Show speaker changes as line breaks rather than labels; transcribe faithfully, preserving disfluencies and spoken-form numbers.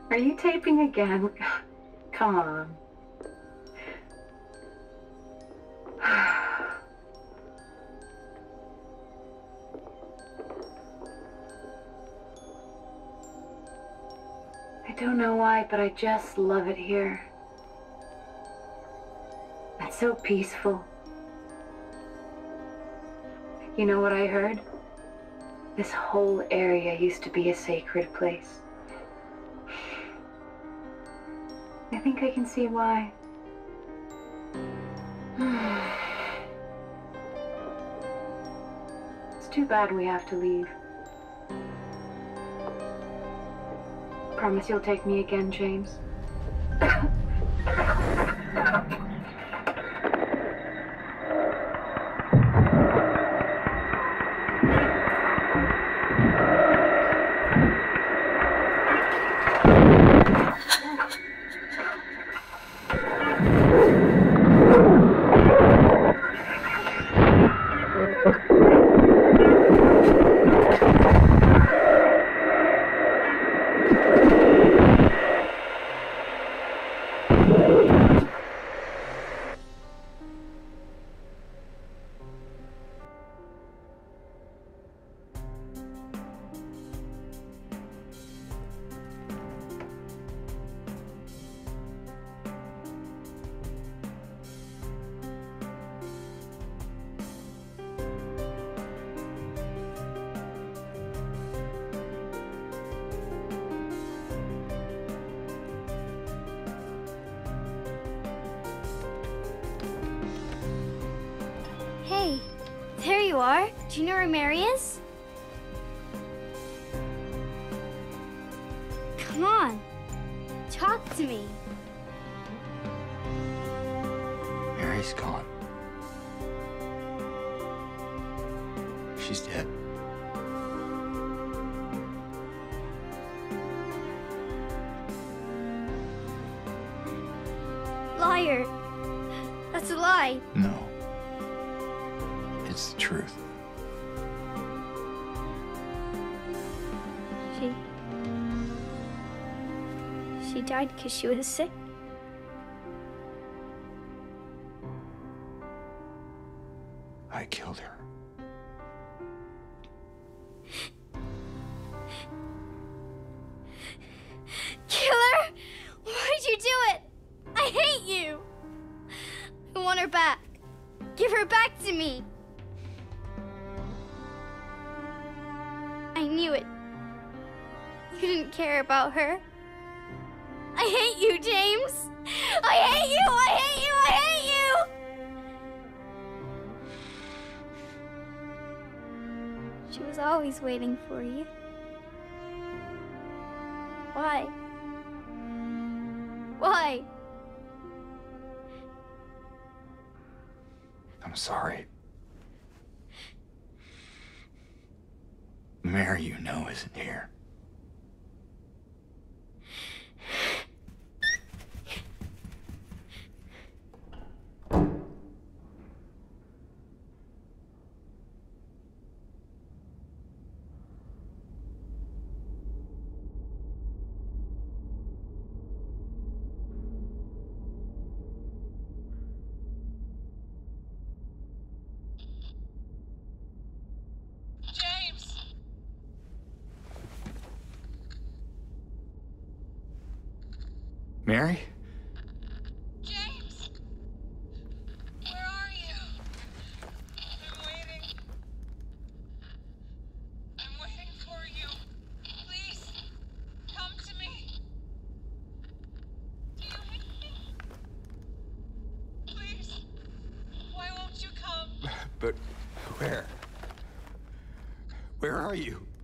Are you taping again? Come on. I don't know why, but I just love it here. It's so peaceful. You know what I heard? This whole area used to be a sacred place. I think I can see why. It's too bad we have to leave. Promise you'll take me again, James.
Hey, there you are. Do you know where Mary is? Come on, talk to me.
Mary's gone. She's dead.
Liar. That's a lie.
No. It's the truth.
She... She died because she was sick.
I killed her.
Killer? Why'd you do it? I hate you. I want her back. Give her back to me. I knew it. You didn't care about her. I hate you, James. I hate you, I hate you, I hate you. She was always waiting for you. Why? Why?
I'm sorry. Mary, you know, isn't here. Mary?
James! Where are you? I'm waiting. I'm waiting for you. Please, come to me. Do you hate me? Please, why won't you come?
But where? Where are you?